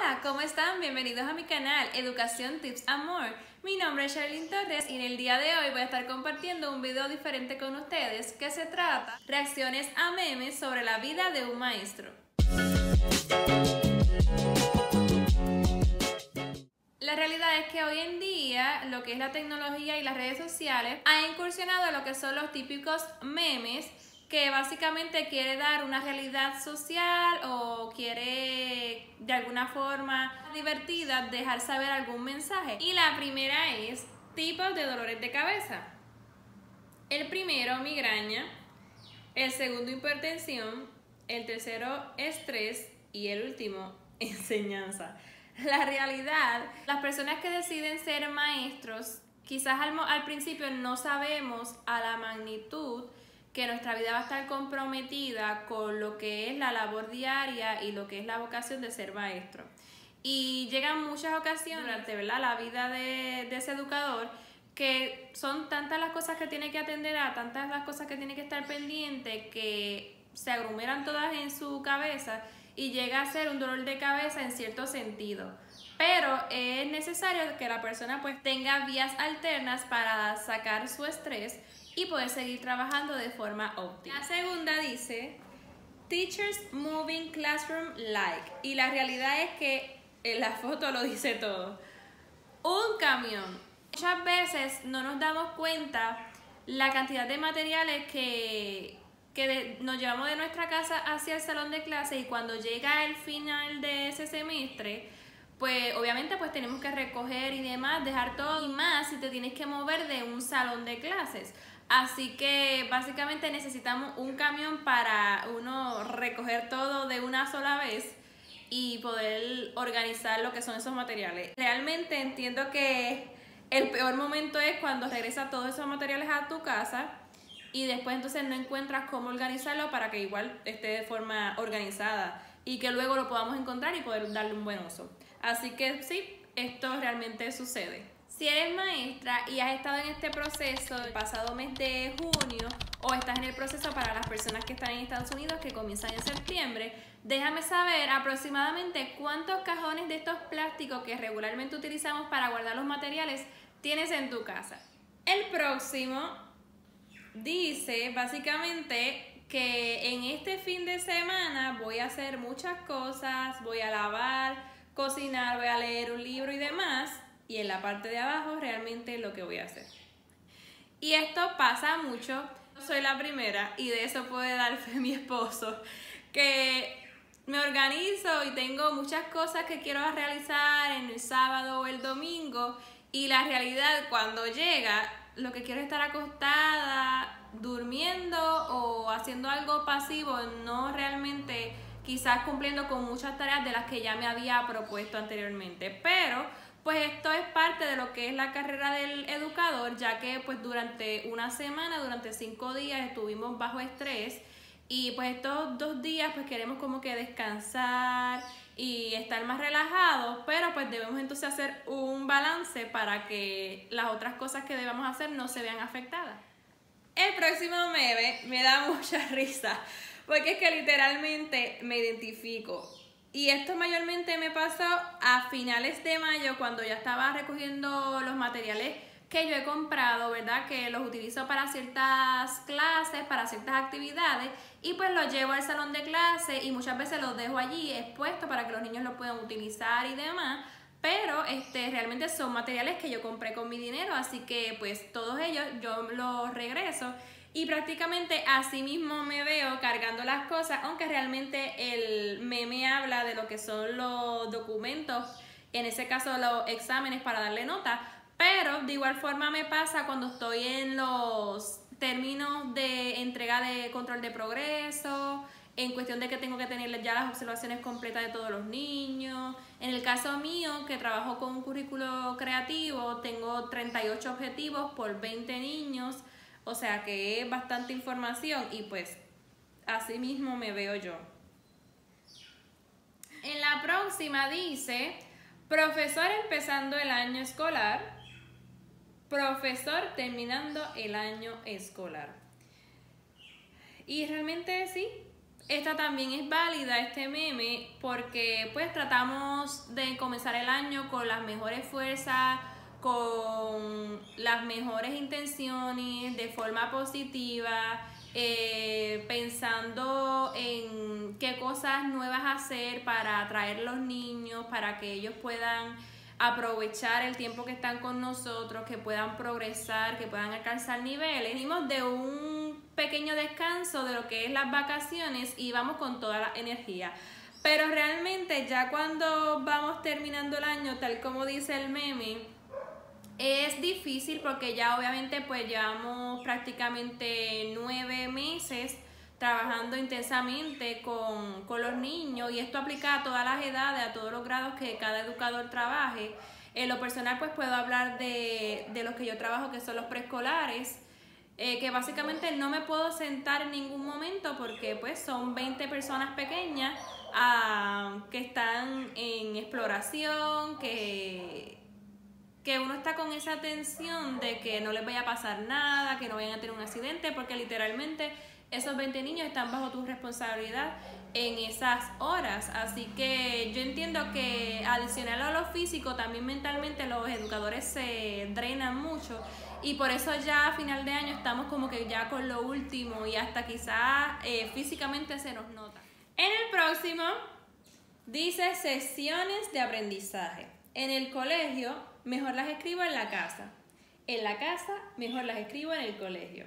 Hola, ¿cómo están? Bienvenidos a mi canal Educación Tips Amor. Mi nombre es Charlene Torres y en el día de hoy voy a estar compartiendo un video diferente con ustedes que se trata de reacciones a memes sobre la vida de un maestro. La realidad es que hoy en día lo que es la tecnología y las redes sociales ha incursionado en lo que son los típicos memes, que básicamente quiere dar una realidad social o quiere de alguna forma divertida dejar saber algún mensaje. Y la primera es tipos de dolores de cabeza. El primero, migraña. El segundo, hipertensión. El tercero, estrés. Y el último, enseñanza. La realidad, las personas que deciden ser maestros, quizás al principio no sabemos a la magnitud que nuestra vida va a estar comprometida con lo que es la labor diaria y lo que es la vocación de ser maestro. Y llegan muchas ocasiones durante, ¿verdad?, la vida de ese educador, que son tantas las cosas que tiene que atender a, tantas las cosas que tiene que estar pendiente, que se aglomeran todas en su cabeza y llega a ser un dolor de cabeza en cierto sentido. Pero es necesario que la persona pues tenga vías alternas para sacar su estrés y poder seguir trabajando de forma óptima. La segunda dice Teachers Moving Classroom Like, y la realidad es que en la foto lo dice todo. Un camión. Muchas veces no nos damos cuenta la cantidad de materiales que nos llevamos de nuestra casa hacia el salón de clase, y cuando llega el final de ese semestre, pues obviamente pues tenemos que recoger y demás, dejar todo, y más si te tienes que mover de un salón de clases. Así que básicamente necesitamos un camión para uno recoger todo de una sola vez y poder organizar lo que son esos materiales. Realmente entiendo que el peor momento es cuando regresas todos esos materiales a tu casa y después entonces no encuentras cómo organizarlo para que igual esté de forma organizada y que luego lo podamos encontrar y poder darle un buen uso. Así que sí, esto realmente sucede. Si eres maestra y has estado en este proceso el pasado mes de junio, o estás en el proceso para las personas que están en Estados Unidos que comienzan en septiembre, déjame saber aproximadamente cuántos cajones de estos plásticos que regularmente utilizamos para guardar los materiales tienes en tu casa. El próximo dice básicamente que en este fin de semana voy a hacer muchas cosas, voy a lavar, cocinar, voy a leer un libro y demás, y en la parte de abajo realmente lo que voy a hacer. Y esto pasa mucho, soy la primera, y de eso puede dar fe mi esposo, que me organizo y tengo muchas cosas que quiero realizar en el sábado o el domingo, y la realidad cuando llega, lo que quiero es estar acostada, durmiendo o haciendo algo pasivo, no realmente quizás cumpliendo con muchas tareas de las que ya me había propuesto anteriormente. Pero pues esto es parte de lo que es la carrera del educador, ya que pues durante una semana, durante 5 días estuvimos bajo estrés, y pues estos 2 días pues queremos como que descansar y estar más relajados, pero pues debemos entonces hacer un balance para que las otras cosas que debamos hacer no se vean afectadas. El próximo meme me da mucha risa, porque es que literalmente me identifico. Y esto mayormente me pasó a finales de mayo, cuando ya estaba recogiendo los materiales que yo he comprado, ¿verdad? Que los utilizo para ciertas clases, para ciertas actividades, y pues los llevo al salón de clase y muchas veces los dejo allí expuestos para que los niños los puedan utilizar y demás. Pero realmente son materiales que yo compré con mi dinero, así que pues todos ellos yo los regreso. Y prácticamente así mismo me veo cargando las cosas, aunque realmente el meme habla de lo que son los documentos, en ese caso los exámenes para darle nota, pero de igual forma me pasa cuando estoy en los términos de entrega de control de progreso, en cuestión de que tengo que tener ya las observaciones completas de todos los niños. En el caso mío, que trabajo con un currículo creativo, tengo 38 objetivos por 20 niños, o sea que es bastante información, y pues así mismo me veo yo. En la próxima dice, profesor empezando el año escolar, profesor terminando el año escolar. Y realmente sí, esta también es válida, este meme, porque pues tratamos de comenzar el año con las mejores fuerzas, con las mejores intenciones, de forma positiva, pensando en qué cosas nuevas hacer para atraer los niños, para que ellos puedan aprovechar el tiempo que están con nosotros, que puedan progresar, que puedan alcanzar niveles. Venimos de un pequeño descanso de lo que es las vacaciones y vamos con toda la energía. Pero realmente ya cuando vamos terminando el año, tal como dice el meme, es difícil porque ya obviamente pues llevamos prácticamente 9 meses trabajando intensamente con los niños, y esto aplica a todas las edades, a todos los grados que cada educador trabaje. En lo personal pues puedo hablar de los que yo trabajo, que son los preescolares, que básicamente no me puedo sentar en ningún momento porque pues son 20 personas pequeñas que están en exploración, que uno está con esa tensión de que no les vaya a pasar nada, que no vayan a tener un accidente, porque literalmente esos 20 niños están bajo tu responsabilidad en esas horas. Así que yo entiendo que adicional a lo físico, también mentalmente los educadores se drenan mucho, y por eso ya a final de año estamos como que ya con lo último, y hasta quizás físicamente se nos nota. En el próximo dice sesiones de aprendizaje. En el colegio mejor las escribo en la casa. En la casa mejor las escribo en el colegio.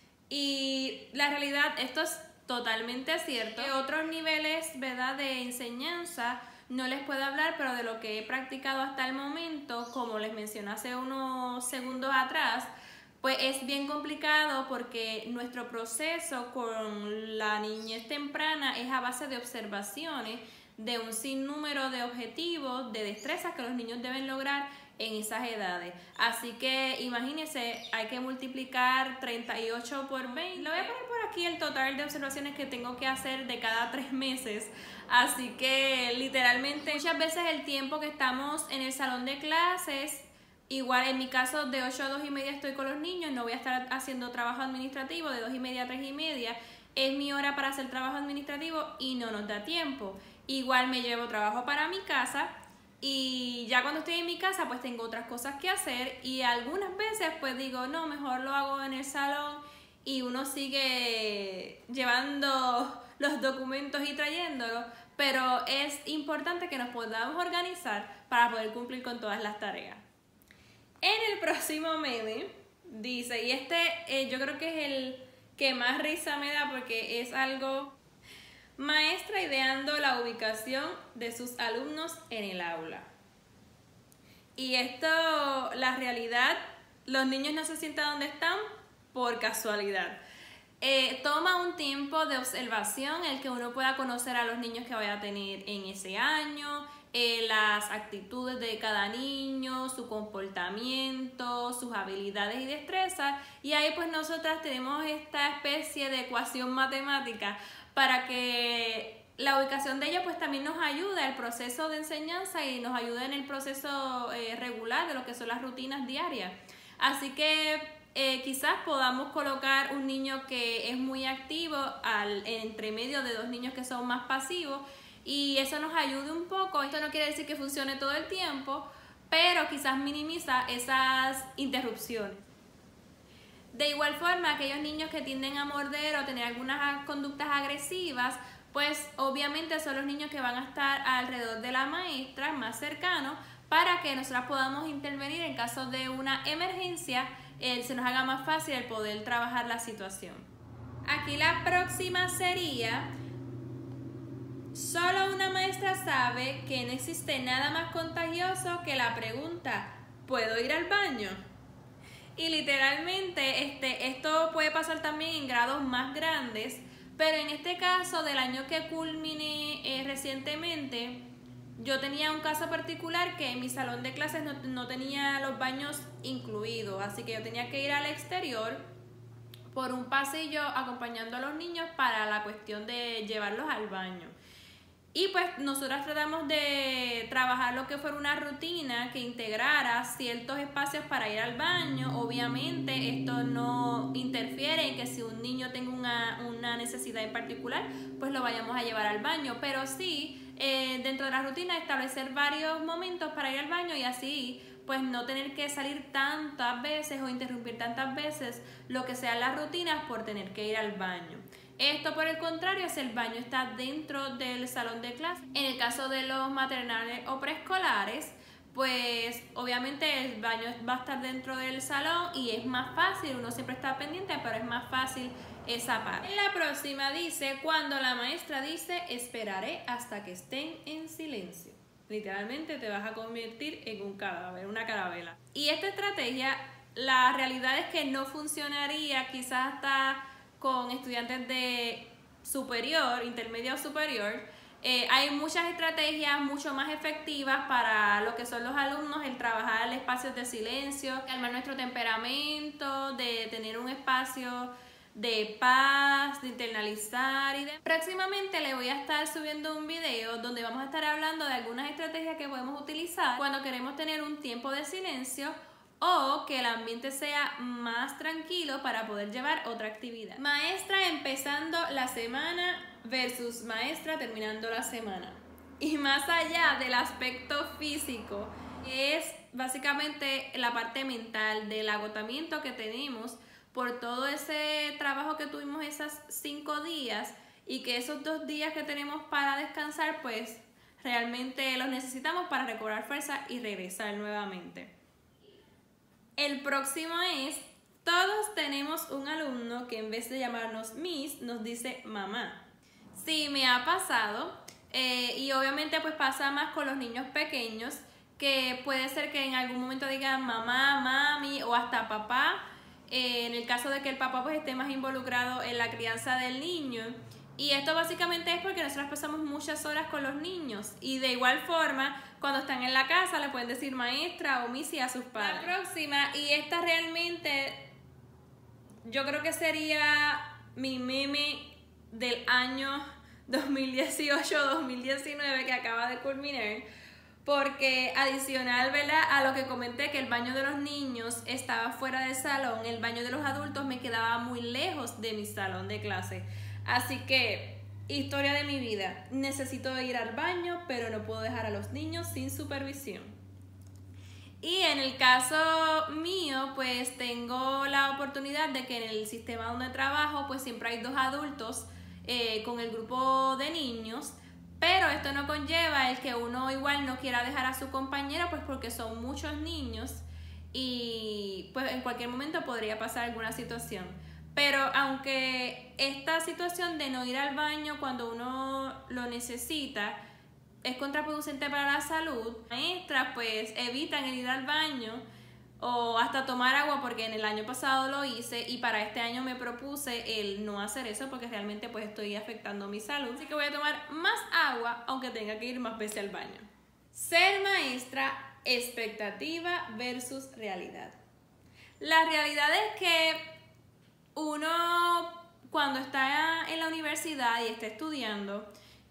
Y la realidad, esto es totalmente cierto. De otros niveles, ¿verdad?, de enseñanza no les puedo hablar, pero de lo que he practicado hasta el momento, como les mencioné hace unos segundos atrás, pues es bien complicado porque nuestro proceso con la niñez temprana es a base de observaciones, de un sinnúmero de objetivos, de destrezas que los niños deben lograr en esas edades. Así que imagínense, hay que multiplicar 38 por 20. Lo voy a poner por aquí el total de observaciones que tengo que hacer de cada 3 meses. Así que literalmente muchas veces el tiempo que estamos en el salón de clases, igual en mi caso de 8 a 2 y media estoy con los niños, no voy a estar haciendo trabajo administrativo de 2 y media a 3 y media. Es mi hora para hacer trabajo administrativo y no nos da tiempo. Igual me llevo trabajo para mi casa, y ya cuando estoy en mi casa pues tengo otras cosas que hacer, y algunas veces pues digo no, mejor lo hago en el salón, y uno sigue llevando los documentos y trayéndolos, pero es importante que nos podamos organizar para poder cumplir con todas las tareas. En el próximo meme dice, y yo creo que es el que más risa me da porque es algo: maestra ideando la ubicación de sus alumnos en el aula. Y esto, la realidad, los niños no se sientan donde están por casualidad. Toma un tiempo de observación el que uno pueda conocer a los niños que vaya a tener en ese año, las actitudes de cada niño, su comportamiento, sus habilidades y destrezas, y ahí pues nosotras tenemos esta especie de ecuación matemática para que la ubicación de ellos pues también nos ayude al proceso de enseñanza y nos ayude en el proceso regular de lo que son las rutinas diarias. Así que quizás podamos colocar un niño que es muy activo entre medio de 2 niños que son más pasivos, y eso nos ayude un poco. Esto no quiere decir que funcione todo el tiempo, pero quizás minimiza esas interrupciones. De igual forma, aquellos niños que tienden a morder o tener algunas conductas agresivas, pues obviamente son los niños que van a estar alrededor de la maestra, más cercanos, para que nosotras podamos intervenir en caso de una emergencia, se nos haga más fácil el poder trabajar la situación. Aquí la próxima sería: solo una maestra sabe que no existe nada más contagioso que la pregunta ¿puedo ir al baño? Y literalmente esto puede pasar también en grados más grandes, pero en este caso del año que culminé recientemente, yo tenía un caso particular que en mi salón de clases no tenía los baños incluidos, así que yo tenía que ir al exterior por un pasillo acompañando a los niños para la cuestión de llevarlos al baño. Y pues nosotras tratamos de trabajar trabajar lo que fuera una rutina que integrara ciertos espacios para ir al baño. Obviamente esto no interfiere en que si un niño tenga una necesidad en particular, pues lo vayamos a llevar al baño, pero sí dentro de la rutina establecer varios momentos para ir al baño y así pues no tener que salir tantas veces o interrumpir tantas veces lo que sean las rutinas por tener que ir al baño. Esto por el contrario, si el baño está dentro del salón de clase. En el caso de los maternales o preescolares, pues obviamente el baño va a estar dentro del salón y es más fácil, uno siempre está pendiente, pero es más fácil esa parte. En la próxima dice, cuando la maestra dice, esperaré hasta que estén en silencio. Literalmente te vas a convertir en un cadáver, una carabela. Y esta estrategia, la realidad es que no funcionaría quizás hasta con estudiantes de superior, intermedia o superior. Hay muchas estrategias mucho más efectivas para lo que son los alumnos, el trabajar espacios de silencio, calmar nuestro temperamento, de tener un espacio de paz, de internalizar y de... Próximamente le voy a estar subiendo un video donde vamos a estar hablando de algunas estrategias que podemos utilizar cuando queremos tener un tiempo de silencio o que el ambiente sea más tranquilo para poder llevar otra actividad. Maestra empezando la semana versus maestra terminando la semana. Y más allá del aspecto físico, es básicamente la parte mental del agotamiento que tenemos por todo ese trabajo que tuvimos esos 5 días y que esos 2 días que tenemos para descansar, pues realmente los necesitamos para recobrar fuerza y regresar nuevamente. El próximo es, todos tenemos un alumno que en vez de llamarnos Miss, nos dice mamá. Sí, me ha pasado y obviamente pues pasa más con los niños pequeños, que puede ser que en algún momento digan mamá, mami o hasta papá, en el caso de que el papá pues esté más involucrado en la crianza del niño. Y esto básicamente es porque nosotros pasamos muchas horas con los niños y de igual forma cuando están en la casa le pueden decir maestra o missy a sus padres. La próxima, y esta realmente yo creo que sería mi meme del año 2018-2019 que acaba de culminar, porque adicional, ¿verdad?, a lo que comenté que el baño de los niños estaba fuera del salón, el baño de los adultos me quedaba muy lejos de mi salón de clase. Así que, historia de mi vida, necesito ir al baño, pero no puedo dejar a los niños sin supervisión. Y en el caso mío, pues tengo la oportunidad de que en el sistema donde trabajo, pues siempre hay 2 adultos con el grupo de niños, pero esto no conlleva el que uno igual no quiera dejar a su compañero, pues porque son muchos niños y pues en cualquier momento podría pasar alguna situación. Pero aunque esta situación de no ir al baño cuando uno lo necesita es contraproducente para la salud, maestras pues evitan el ir al baño o hasta tomar agua, porque en el año pasado lo hice y para este año me propuse el no hacer eso porque realmente pues estoy afectando mi salud. Así que voy a tomar más agua aunque tenga que ir más veces al baño. Ser maestra, expectativa versus realidad. La realidad es que uno cuando está en la universidad y está estudiando,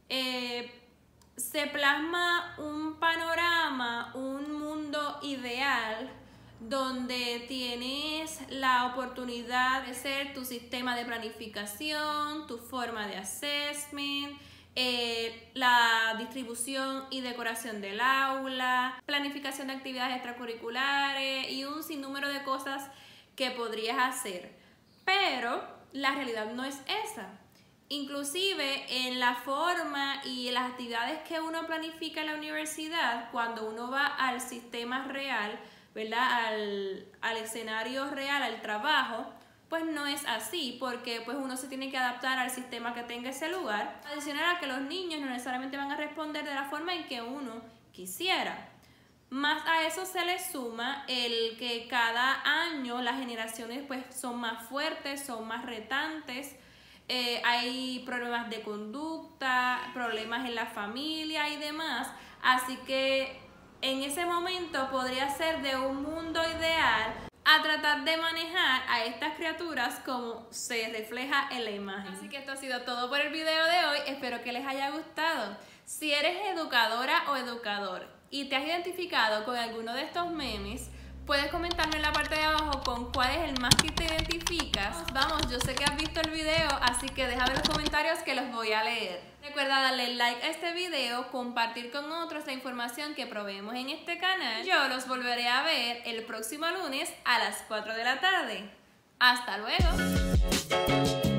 se plasma un panorama, un mundo ideal donde tienes la oportunidad de hacer tu sistema de planificación, tu forma de assessment, la distribución y decoración del aula, planificación de actividades extracurriculares y un sinnúmero de cosas que podrías hacer. Pero la realidad no es esa. Inclusive en la forma y en las actividades que uno planifica en la universidad, cuando uno va al sistema real, ¿verdad?, al escenario real, al trabajo, pues no es así, porque pues uno se tiene que adaptar al sistema que tenga ese lugar. Adicional a que los niños no necesariamente van a responder de la forma en que uno quisiera. Más a eso se le suma el que cada año las generaciones pues son más fuertes, son más retantes, hay problemas de conducta, problemas en la familia y demás, así que en ese momento podría ser de un mundo ideal a tratar de manejar a estas criaturas como se refleja en la imagen. Así que esto ha sido todo por el video de hoy, espero que les haya gustado. Si eres educadora o educador y te has identificado con alguno de estos memes, puedes comentarme en la parte de abajo con cuál es el más que te identificas. Vamos, yo sé que has visto el video, así que déjame en los comentarios que los voy a leer. Recuerda darle like a este video, compartir con otros la información que proveemos en este canal. Yo los volveré a ver el próximo lunes a las 4 de la tarde. ¡Hasta luego!